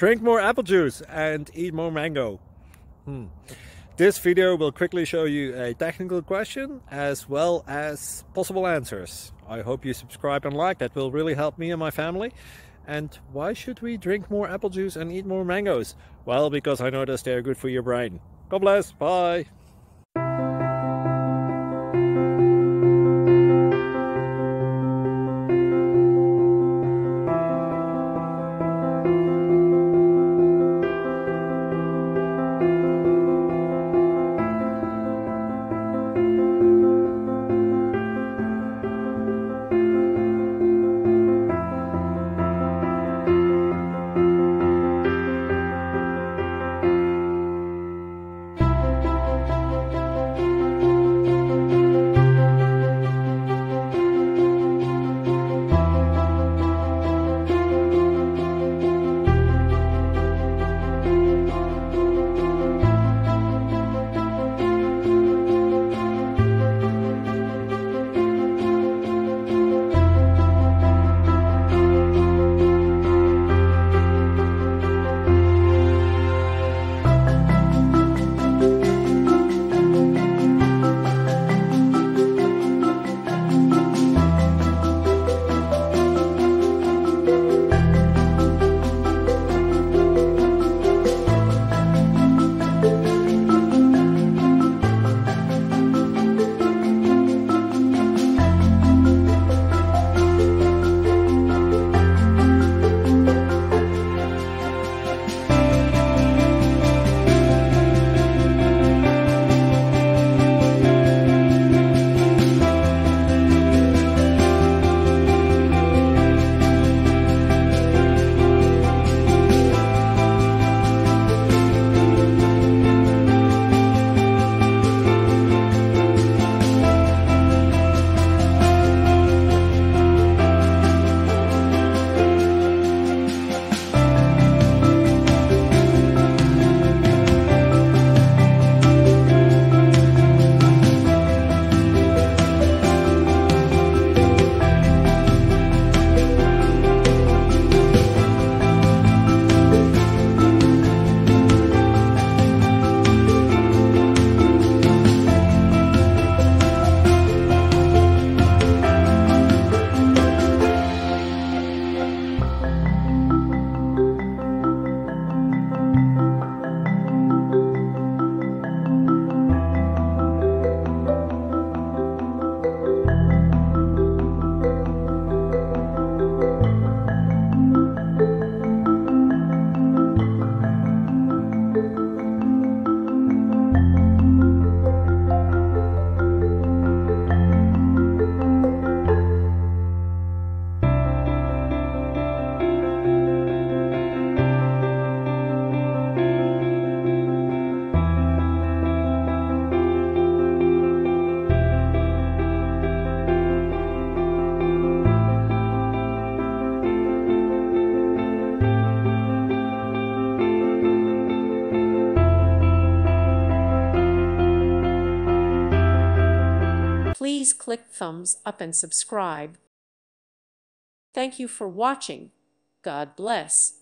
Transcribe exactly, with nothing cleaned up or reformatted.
Drink more apple juice and eat more mango. Hmm. This video will quickly show you a technical question as well as possible answers. I hope you subscribe and like, that will really help me and my family. And why should we drink more apple juice and eat more mangoes? Well, because I noticed they're good for your brain. God bless, bye! Please click thumbs up and subscribe. Thank you for watching. God bless.